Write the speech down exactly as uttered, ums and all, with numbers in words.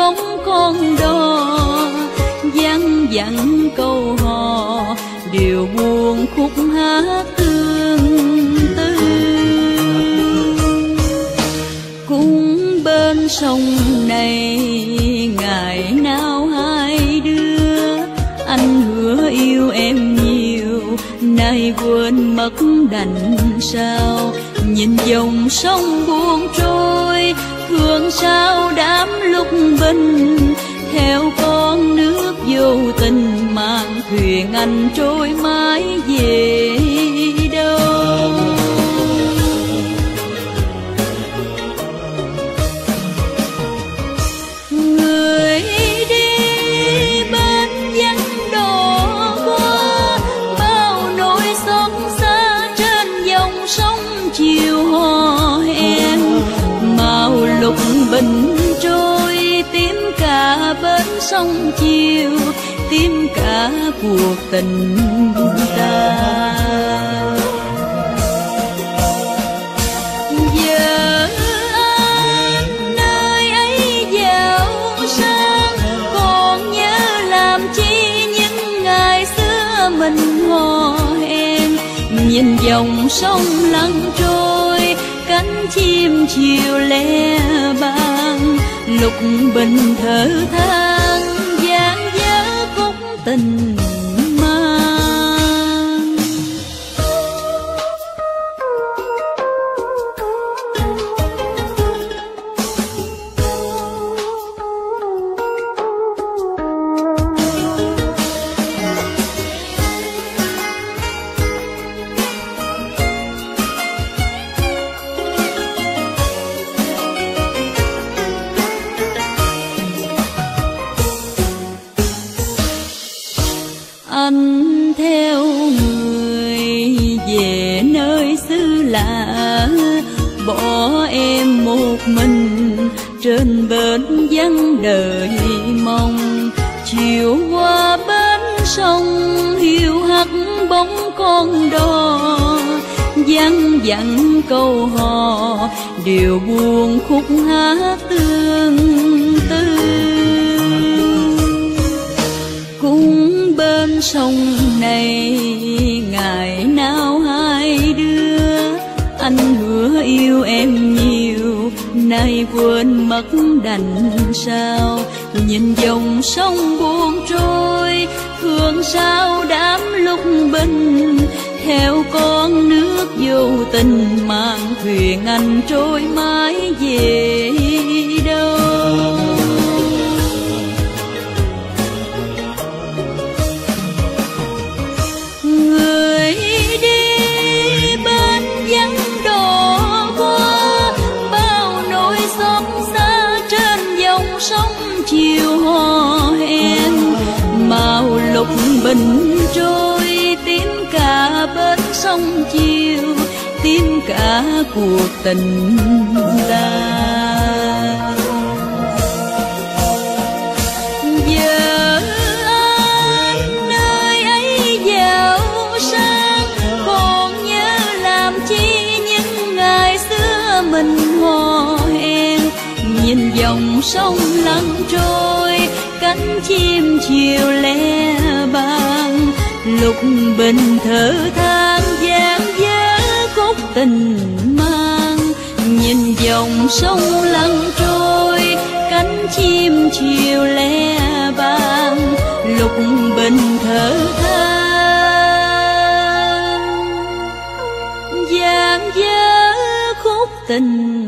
bóng con đò, văng vẳng câu hò điều buồn khúc hát tương tư. Cũng bên sông này ngày nào hai đứa, anh hứa yêu em nhiều nay quên mất đành sao. Nhìn dòng sông buông trôi thương sao đám lúc bình, theo con nước vô tình mang thuyền anh trôi mãi về đâu. Người đi bên vắng đò qua, bao nỗi xót xa trên dòng sông chiều hò hẹn. Màu lục bình trôi tím cả bên sông chiều, tím cả cuộc tình ta. Giờ anh nơi ấy giàu sang, còn nhớ làm chi những ngày xưa mình hò hẹn. Nhìn dòng sông lăn trôi cánh chim chiều le bàng, lục bình thở than dáng dở khúc tình mang. Anh theo người về nơi xứ lạ, bỏ em một mình trên bến vắng đời mong. Chiều qua bến sông hiu hắt bóng con đò, văng vẳng câu hò điều buồn khúc hát tương tư. Cũng bên sông này ngày nào hai đứa, anh hứa yêu em nhiều nay quên mất đành sao. Nhìn dòng sông buông trôi thương sao đám lúc bình, theo con nước vô tình mang thuyền anh trôi mãi về đâu. Người đi bên vắng đò qua, bao nỗi xót xa trên dòng sông chiều hò hẹn. Màu lục bình trôi tím cả bên sông chiều, tím cả cuộc tình ta. Mình hò hẹn nhìn dòng sông lăn trôi cánh chim chiều le bàng, lục bình thở than dang dở khúc tình mang. Nhìn dòng sông lăn trôi cánh chim chiều le bàng, lục bình thở than dang dở khúc tình